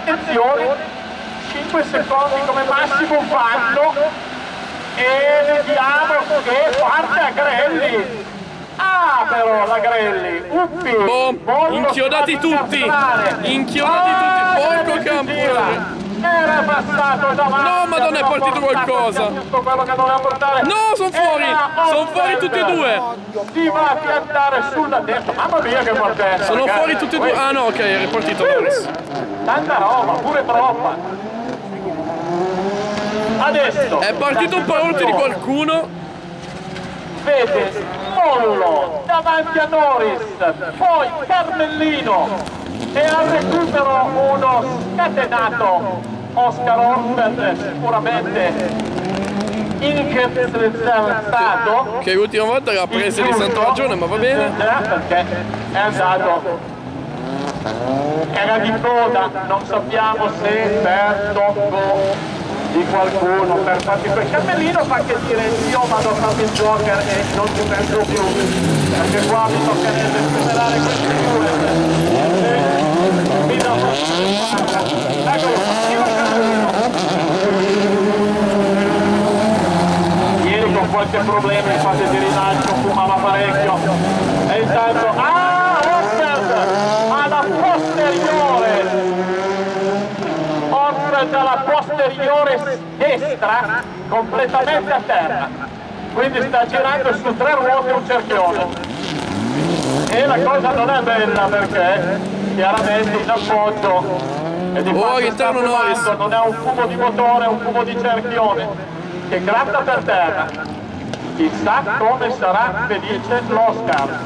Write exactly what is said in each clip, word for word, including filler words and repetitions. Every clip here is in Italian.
attenzione, cinque secondi come massimo vanno e vediamo che parte Agrelli. Ah, però la Grelli, uppi, boh, inchiodati tutti, inchiodati ah, tutti, porco campo. Era passato davanti. No, madonna, è partito qualcosa. No, sono fuori, sono fuori tutti e due. Si va a piantare sulla destra, mamma mia che fortezza. Sono ragazzi. Fuori tutti e due, ah no, ok, è ripartito Norris. Tanta roba, pure troppa. Adesso. È partito un po' oltre di qualcuno. Vede Mollo davanti a Norris, poi Carmellino e al recupero uno scatenato Oscar Orfeld, sicuramente incazzato, che l'ultima volta l'ha presa di santo ragione, ma va bene perché è andato, era di coda, non sappiamo se per tocco di qualcuno, per farti quel Carmellino fa che dire io vado a farmi il Joker e non ci penso più, perché qua mi toccherebbe superare questi due e mi do eccolo, io Carmellino ieri con qualche problema in fase di rilancio fumava parecchio e intanto ah Orfeld alla posteriore dalla posteriore destra completamente a terra, quindi sta girando su tre ruote un cerchione e la cosa non è bella perché chiaramente in appoggio e di oh, fatto sta fumando, non è un fumo di motore, è un fumo di cerchione che gratta per terra. Chissà come sarà felice l'Oscar.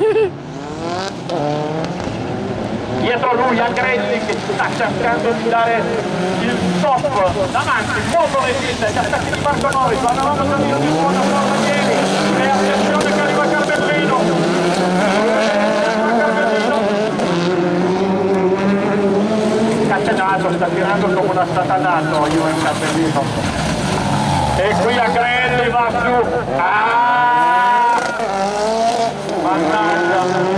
Dietro lui Agrelli che sta cercando di dare il top davanti, molto resiste, gli attacchi di Marco Norris, andavamo a salire in buona forma ieri e attenzione che arriva Carmellino. Catenato, sta tirando come una satanato io e Carmellino. E qui Agrelli va su. Ah! Mannaggia!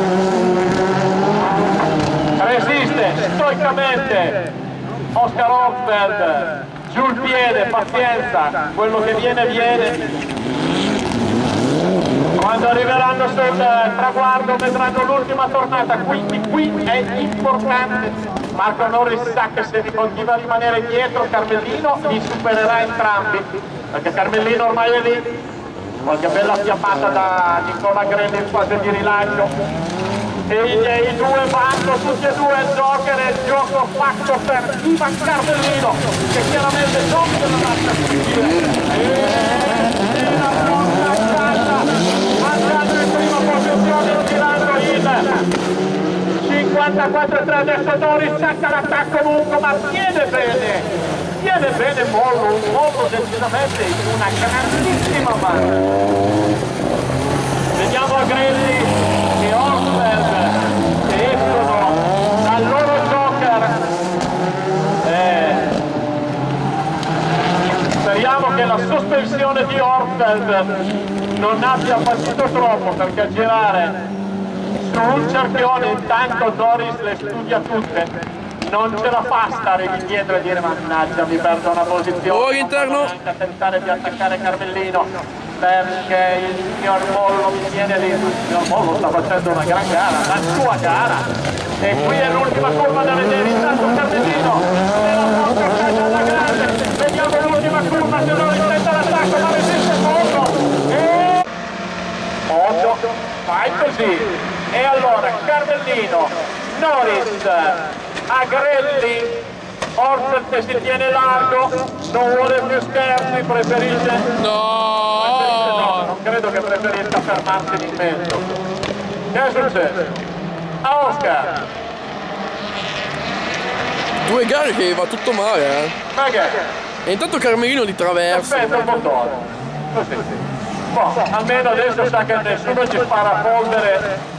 Resiste stoicamente Oscar Orfeld, giù il piede, pazienza, quello che viene viene. Quando arriveranno sul traguardo vedranno l'ultima tornata, quindi qui è importante. Marco Norris sa che se continua a rimanere dietro Carmellino li supererà entrambi, perché Carmellino ormai è lì. Qualche bella fiammata da Nicola Grelli in fase di rilancio. E i due vanno tutti e due il Joker e il gioco fatto per Ivan Carmellino che chiaramente non se la lascia finire e la porta a casa andando in prima posizione girando il cinquantaquattro tre. Adesso Norris sacca l'attacco lungo ma tiene bene tiene bene Mollo, un Mollo decisamente in una grandissima mano. Vediamo Agrelli e Orfeld che escono dal loro Joker. Eh, speriamo che la sospensione di Orfeld non abbia fatito troppo, perché a girare su un cerchione intanto Norris le studia tutte. Non ce la fa stare di dietro e dire mannaggia mi perdo una posizione. Oh, interno. A tentare di attaccare Carmellino, perché il signor Mollo mi viene lì, il signor Mollo sta facendo una gran gara, la sua gara, e qui è l'ultima curva da vedere, intanto Carmellino e la porta a casa alla grande, vediamo l'ultima curva, se non intenta l'attacco, ma resiste poco, e occhio, fai così, e allora Carmellino, Norris, Agrelli, Orfeld che si tiene largo, non vuole più scherzi, preferisce... No! Preferisce no, non credo che preferisca fermarsi in mezzo. Che è successo? A Oscar! Due gare che va tutto male, eh! Ma che? E intanto Carmellino di traverso. Aspetta il motore. Così. Boh, almeno adesso sa che nessuno ci spara a polvere.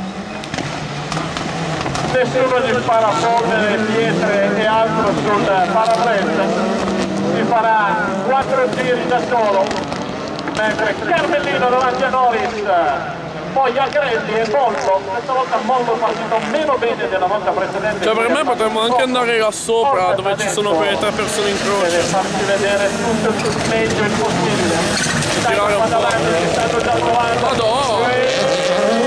Nessuno gli spara polvere, pietre e altro sul parabrezza, si farà quattro giri da solo, mentre Carmellino davanti a Norris poi Agrelli è molto, questa volta molto partito meno bene della volta precedente. Cioè per me potremmo anche andare là sopra dove ci sono quelle tre persone in croce. Deve farci vedere tutto il meglio il possibile. Tirare un po'. Ci stanno già provando. Madonna!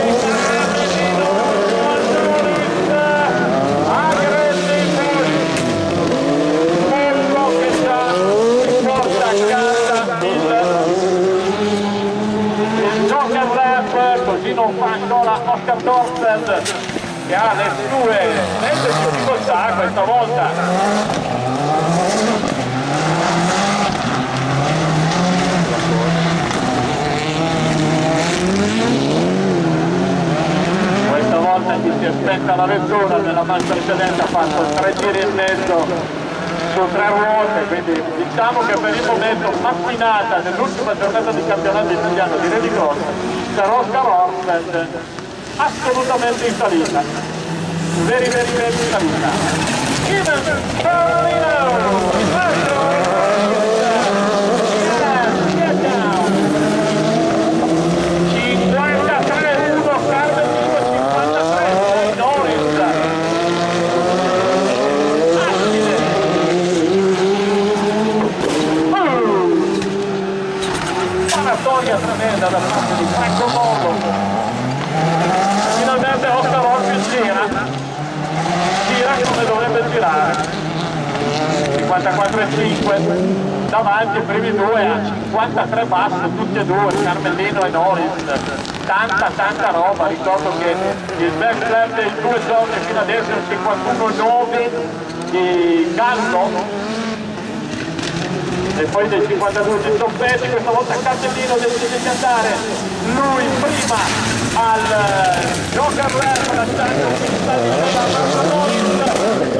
Così non fa ancora Oscar Dorfeld che ha le sue mezze difficoltà questa volta. Questa volta chi si aspetta la vettura nella match precedente ha fatto tre giri e mezzo su tre ruote, quindi diciamo che per il momento mattinata nell'ultima giornata di campionato italiano di rallycross per Oscar Dorfeld assolutamente in salita, veri veri veri in salita. Even Carlino cinquantatré uno Carmelino, cinquantatré sei Norris. Paratoria tremenda da parte di Franco Modo. Finalmente Oscar Dorfeld gira, gira come dovrebbe girare, cinquantaquattro e cinque, davanti i primi due a cinquantatré basso, tutti e due, Carmelino e Norris, tanta tanta roba. Ricordo che il best lap dei due giorni fino adesso è un cinquantuno nove di Gallo, e poi del cinquantadue di Zoffetti. Questa volta Carmelino decide di andare lui prima al Joker Lab, lasciando un salito da Marco Norris,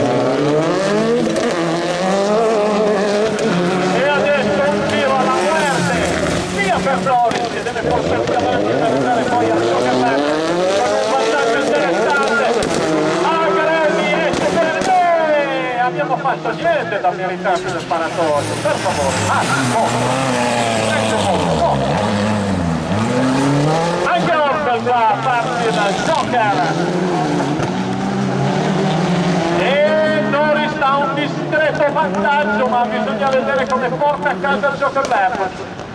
e adesso un tiro alla muerte sia per Norris che deve portarsi avanti per andare poi al Joker Lab con un vantaggio interessante. Agrelli esce bene, abbiamo fatto niente da meritarci nel sparatorio, per favore. Ah, molto, ecco molto, molto. Anche Orfeld va a farsi dal Joker e Norris ha un discreto vantaggio, ma bisogna vedere come porta a casa il Joker Lap.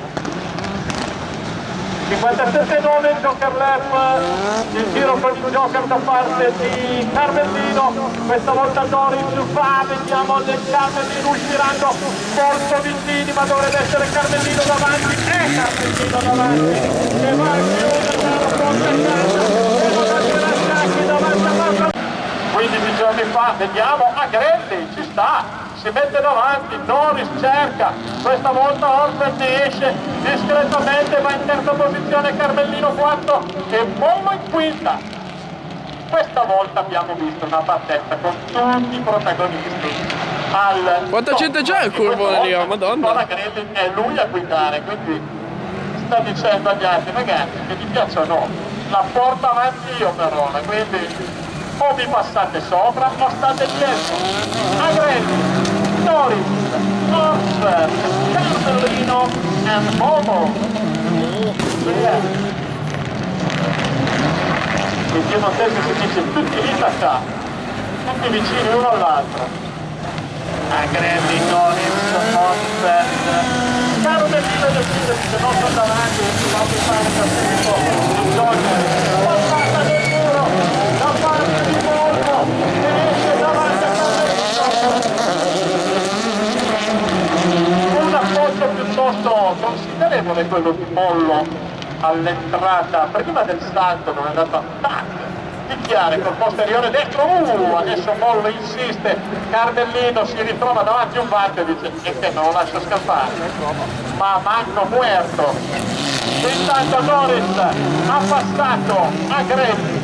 cinquantasette nove il Joker Lap, il tiro con il Joker da parte di Carmelino. Questa volta Norris va, vediamo le Carmelino usciranno molto vicini, ma dovrebbe essere Carmelino davanti, è Carmelino davanti che va a chiudere la porta a casa e non arriva attacchi davanti a Marco. quindici giorni fa, vediamo Agrelli, ci sta, si mette davanti, Norris cerca, questa volta Orfeld ne esce discretamente, va in terza posizione Carmelino quarto e Momo in quinta. Questa volta abbiamo visto una partenza con tutti i protagonisti al quanta gente c'è il curvone lì, madonna. Agrelli è lui a guidare, quindi sta dicendo agli altri ragazzi che ti piace o no, la porto avanti io però, quindi o vi passate sopra o state dietro. Agrelli, Norris, Orfeld, Carmelino e Momo. Yeah. In piemontese si dice tutti lì qua, tutti vicini uno all'altro. Agrelli, Norris, Orfeld, Carmelino decide se non sono davanti, si va a fare il tempo, il Joker, passata del muro, da parte di Momo, che esce davanti a Carmelino. Un appoggio piuttosto considerevole quello di Mollo all'entrata, prima del salto dove è andato a tac, picchiare col posteriore destro, uh, adesso Mollo insiste, Carmelino si ritrova davanti a un vanto e dice e che non lo lascio scappare, ma manco muerto. Intanto Norris ha passato Agrelli.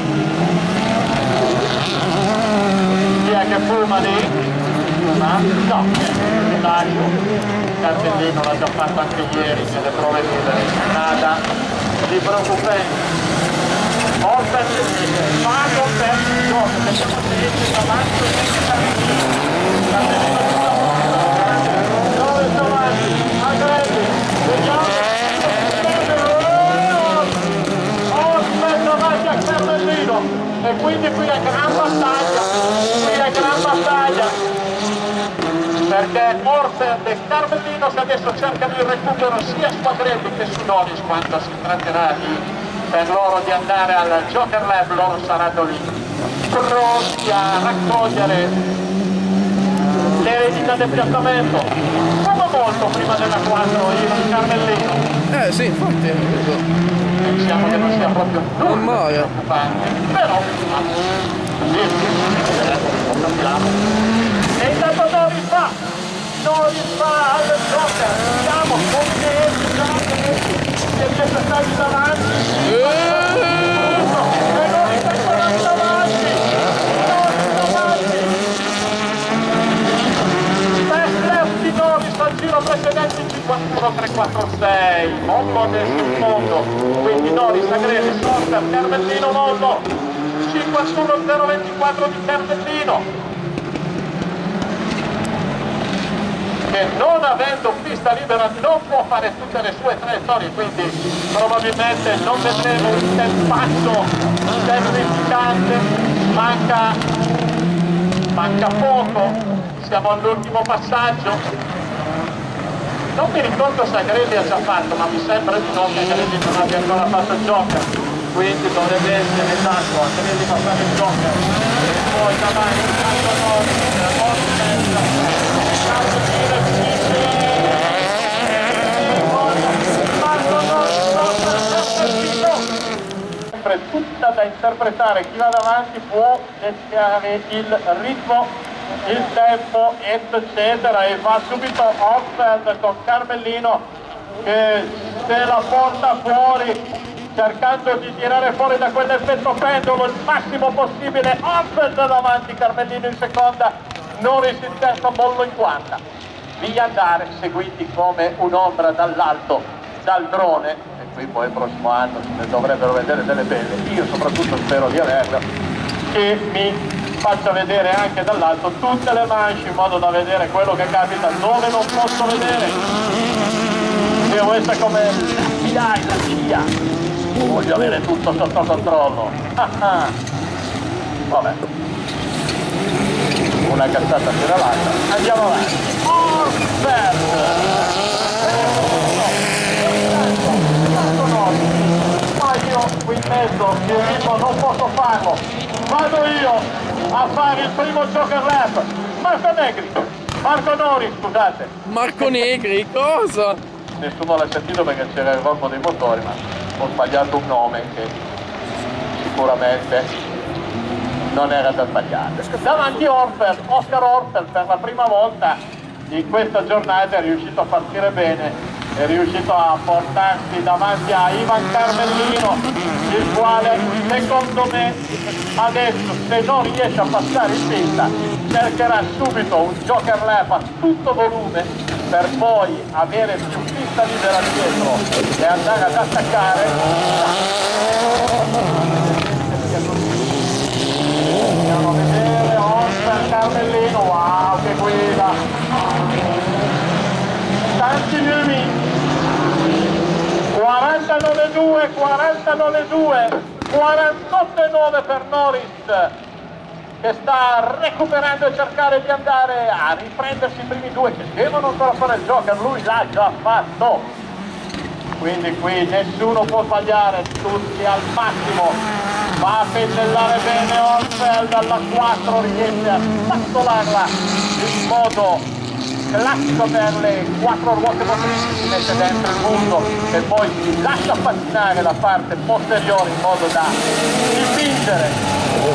Chi è che fuma lì? Fuma? No, lascio. Carmelino l'ha già fatto anche ieri nelle prove libere, nada di preoccupante. Orfeld dice, vado per il gioco, vediamo se esce davanti o se Carmelino. Norris davanti, Agrelli, vediamo. perché Orfeld e Carmellino che adesso cercano il recupero sia su Agrelli che su Norris quando si tratterà di, per loro di andare al Joker Lab, loro saranno lì pronti a raccogliere l'eredità del piazzamento. Come molto prima della quattro il Carmellino. Eh sì, infatti, diciamo che non sia proprio non male, preoccupante, però e intanto Norris fa Norris fa al Joker, vediamo come si riesce a stare davanti e Norris ancora davanti Norris davanti best left di Norris al giro precedente cinquantuno tre quattro sei, mollo adesso in fondo, quindi Norris, Agrelli, Sorter, Carmellino mollo, cinquantuno zero ventiquattro di Carmellino, che non avendo pista libera non può fare tutte le sue traiettorie, quindi probabilmente non vedremo un tempaccio terrificante, manca, manca poco, siamo all'ultimo passaggio. Non mi ricordo se Agrelli ha già fatto, ma mi sembra di no che Agrelli non abbia ancora fatto il Joker, quindi dovrebbe essere esatto, Agrelli fa fare il Joker, e poi davanti tanto Norris, sempre tutta da interpretare, chi va davanti può dettare il ritmo, il tempo eccetera, e va subito Orfeld con Carmellino che se la porta fuori cercando di tirare fuori da quell'effetto pendolo il massimo possibile. Orfeld davanti, Carmellino in seconda, Norris in terza, Mollo in quarta. Via andare seguiti come un'ombra dall'alto dal drone, e qui poi il prossimo anno ne dovrebbero vedere delle belle, io soprattutto spero di averlo, che mi faccia vedere anche dall'alto tutte le manche in modo da vedere quello che capita dove non posso vedere. Io questa è come la C I A, la C I A, voglio avere tutto sotto controllo. Vabbè, una cazzata per l'altra, andiamo avanti. Orfeld, ma io qui in mezzo il ritmo non posso farlo, vado io a fare il primo Joker Lab. Marco Negri, Marco Norris, scusate. Marco Negri, cosa? Nessuno l'ha sentito perché c'era il rombo dei motori, ma ho sbagliato un nome che sicuramente non era da sbagliare. Davanti Orfeld, Oscar Orfeld per la prima volta in questa giornata è riuscito a partire bene, è riuscito a portarsi davanti a Ivan Carmellino, il quale secondo me adesso se non riesce a passare in pista cercherà subito un Joker Lap a tutto volume per poi avere più pista libera dietro e andare ad attaccare. Andiamo a vedere Oscar Carmellino, wow che guida, tanti lumi, quarantanove due, quarantanove due, quarantotto nove per Norris che sta recuperando e cercare di andare a riprendersi i primi due che devono ancora fare il Joker, lui l'ha già fatto, quindi qui nessuno può sbagliare, tutti al massimo, va a pennellare bene Orfeld alla quattro, riesce a spastolarla in modo classico per le quattro ruote motrici, si mette dentro il muso e poi si lascia pattinare la parte posteriore in modo da dipingere.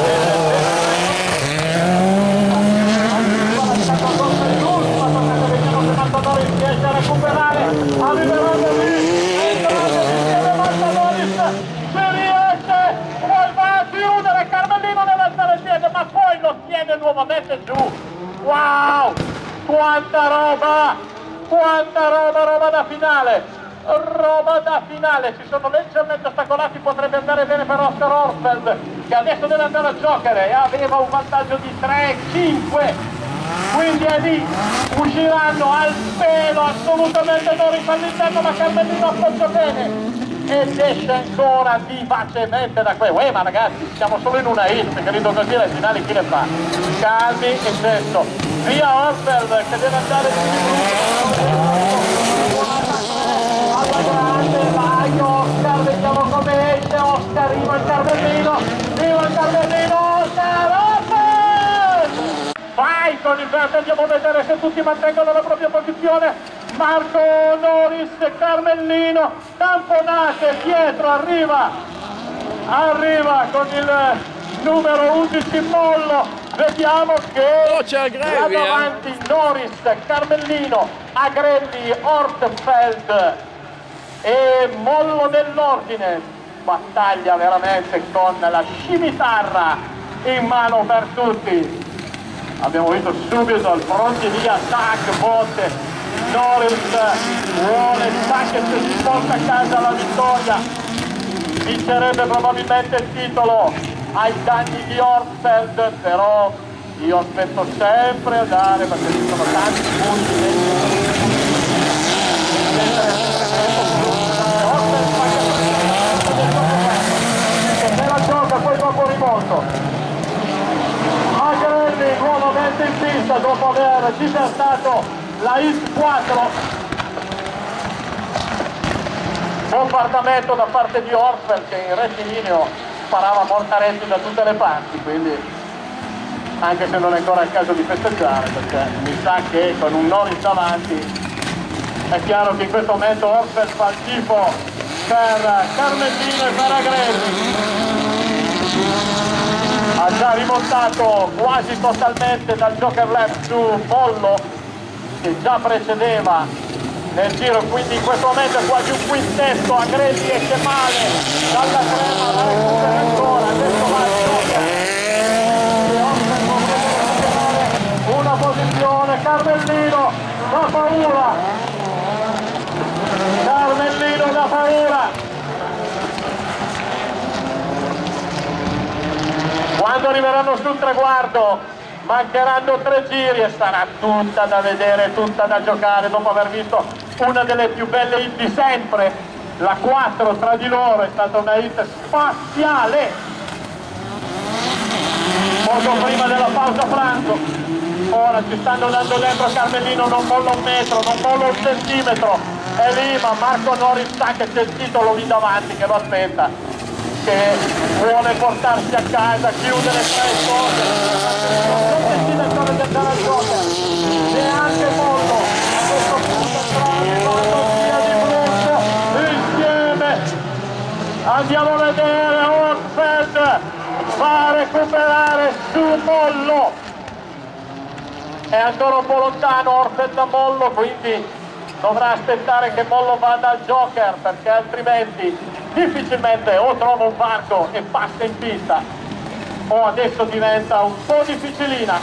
Riesce a recuperare, arriveranno lì, entrate insieme Martanolis, si riesce, poi va a chiudere, Carmellino deve alzare il piede, ma poi lo tiene nuovamente giù, wow, quanta roba, quanta roba, roba da finale, roba da finale, si sono leggermente ostacolati, potrebbe andare bene per Oscar Orfeld, che adesso deve andare a giocare e aveva un vantaggio di tre cinque, quindi è lì, usciranno al pelo assolutamente Norris all'interno, ma Carmellino appoggia bene ed esce ancora vivacemente da qui. Uè, ma ragazzi, siamo solo in una hit, credo così alle finali chi le fa? Calmi e gesto. via Orfeld che deve andare alla grande, vai Oscar, vediamo come esce Oscar, arriva il Carmellino, arriva il Carmellino, Oscar, Orfeld! Vai con il verde, andiamo a vedere se tutti mantengono la propria posizione, Marco Noris, Carmellino, tamponate, Pietro arriva, arriva con il numero undici Mollo, vediamo che oh, c'è là davanti eh. Noris, Carmellino, Agrelli, Ortfeld e Mollo nell'ordine, battaglia veramente con la scimitarra in mano per tutti. Abbiamo visto subito al fronte di attacco, botte, Noris vuole Sackett, si porta a casa la vittoria, vincerebbe probabilmente il titolo ai danni di Ortfeld, però io aspetto sempre a dare perché ci sono tanti punti e se la gioca poi dopo rimonto. Agrelli nuovamente in pista dopo aver disertato la X quattro, bombardamento da parte di Ortfeld che in rettilineo sparava mortaretti da tutte le parti, quindi anche se non è ancora il caso di festeggiare perché mi sa che con un Noris davanti è chiaro che in questo momento Orfeld fa il tifo per Carmellino e per Agrelli. Ha già rimontato quasi totalmente dal Joker Lab su Mollo che già precedeva nel giro, quindi in questo momento è quasi un quintetto. Agrelli esce male dalla crema, la recupera ancora, adesso va il Joker, una posizione, Carmellino da paura, Carmellino da paura. Quando arriveranno sul traguardo mancheranno tre giri e sarà tutta da vedere, tutta da giocare dopo aver visto una delle più belle hit di sempre, la quattro tra di loro, è stata una hit spaziale. Poco prima della pausa pranzo, ora ci stanno dando dentro, Carmellino non molla un metro, non molla un centimetro, è lì, ma Marco Noris sa che c'è il titolo lì davanti che lo aspetta, che vuole portarsi a casa, chiudere tre cose, non decide solo di andare al Joker, neanche molto, a questo punto trovano via di brutto, insieme, andiamo a vedere Ortfeld, va a recuperare su Mollo, è ancora un po' lontano Ortfeld da Mollo, quindi dovrà aspettare che Mollo vada al Joker perché altrimenti difficilmente o trova un varco e passa in pista o adesso diventa un po' difficilina.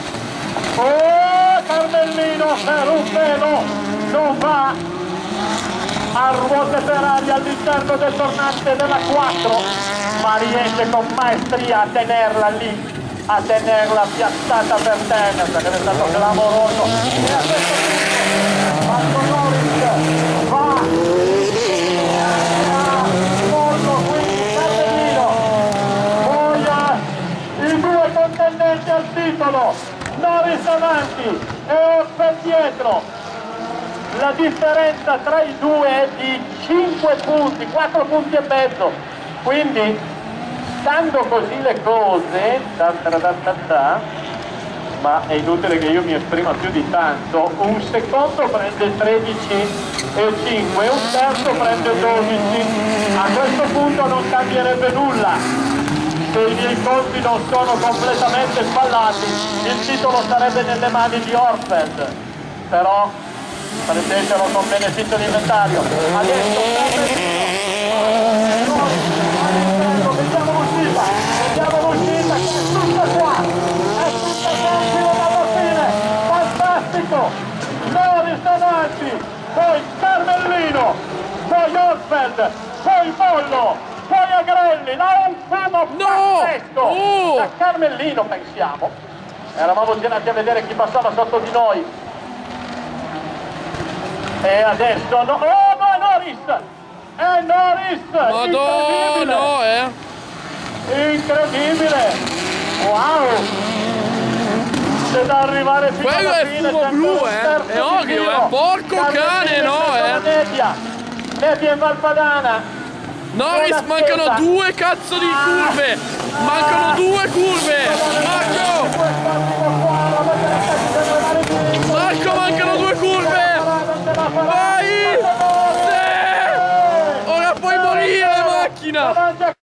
Oh, Carmellino per un pelo non va a ruote per aria all'interno del tornante della quattro, ma riesce con maestria a tenerla lì, a tenerla piazzata per terra perché è stato clamoroso. E a questo punto Marco Noris va contendenti al titolo, Noris avanti e Orfeld dietro, la differenza tra i due è di cinque punti, quattro punti e mezzo, quindi stando così le cose, da, da, da, da, da, ma è inutile che io mi esprima più di tanto, un secondo prende tredici e cinque, un terzo prende dodici, a questo punto non cambierebbe nulla. Se i miei conti non sono completamente sballati, il titolo sarebbe nelle mani di Orfeld, però prendetelo con beneficio di inventario. Adesso vediamo l'uscita, vediamo l'uscita che è tutta qua, è tutta qua fino alla fine, fantastico, Noris davanti, poi Carmellino, poi Orfeld, poi Mollo, poi Agrelli, là un fumo no! pazzesco oh! da Carmellino, pensiamo, eravamo girati a vedere chi passava sotto di noi e adesso no, oh no, è Noris, è Noris, Madonna, no, eh incredibile, wow, c'è da arrivare fino quello alla è fine. fumo blu, eh, è ovvio, eh, porco cane, no, eh. Nebbia, nebbia in Valpadana. Norris, mancano due cazzo di curve, mancano due curve, Marco, Marco, mancano due curve, vai, sì! Ora puoi morire macchina.